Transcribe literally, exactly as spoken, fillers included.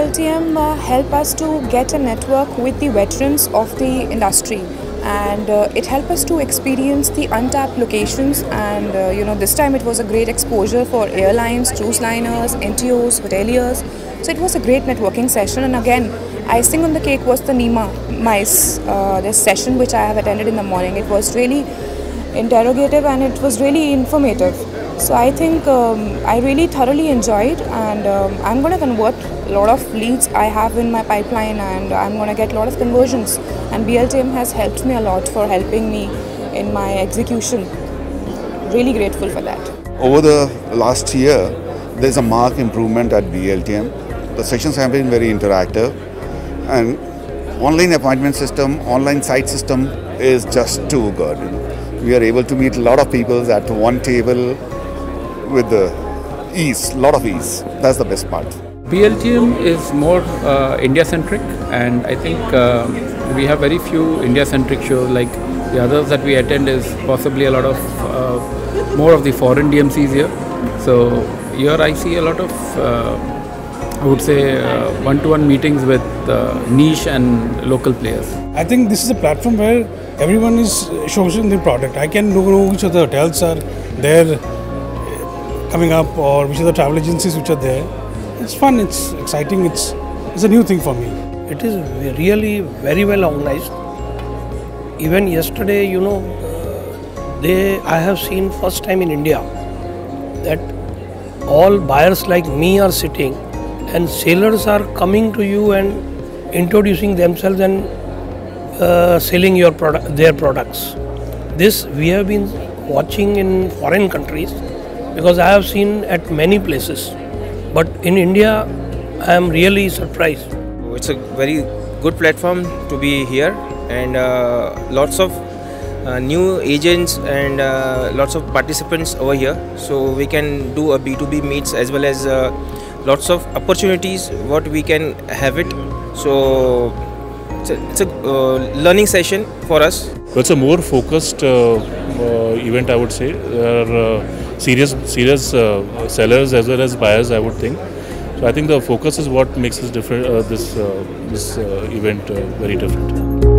L T M uh, helped us to get a network with the veterans of the industry, and uh, it helped us to experience the untapped locations. And uh, you know, this time it was a great exposure for airlines, cruise liners, N T Os, hoteliers. So it was a great networking session. And again, icing on the cake was the NEMA MICE, uh, this session which I have attended in the morning. It was really interrogative and it was really informative. So I think um, I really thoroughly enjoyed, and um, I'm going to convert a lot of leads I have in my pipeline, and I'm going to get a lot of conversions. And B L T M has helped me a lot for helping me in my execution. Really grateful for that. Over the last year, there's a marked improvement at B L T M. The sessions have been very interactive, and online appointment system, online site system is just too good. We are able to meet a lot of people at one table with the ease, lot of ease. That's the best part. B L T M is more uh, India-centric, and I think uh, we have very few India-centric shows. Like the others that we attend is possibly a lot of uh, more of the foreign D M Cs here. So here I see a lot of uh, I would say uh, one-to-one meetings with uh, niche and local players. I think this is a platform where everyone is showcasing their product. I can know which other hotels are there coming up, or which are the travel agencies which are there. It's fun, it's exciting, it's it's a new thing for me. It is really very well organized. Even yesterday, you know, they I have seen first time in India that all buyers like me are sitting and sellers are coming to you and introducing themselves and uh, selling your product, their products. This we have been watching in foreign countries, because I have seen at many places. But in India, I am really surprised. It's a very good platform to be here, and uh, lots of uh, new agents and uh, lots of participants over here. So we can do a B two B meets, as well as uh, lots of opportunities what we can have it. So it's a, it's a uh, learning session for us. It's a more focused uh, uh, event, I would say. There are uh, serious, serious uh, sellers as well as buyers, I would think. So I think the focus is what makes this different. Uh, this uh, this uh, event uh, very different.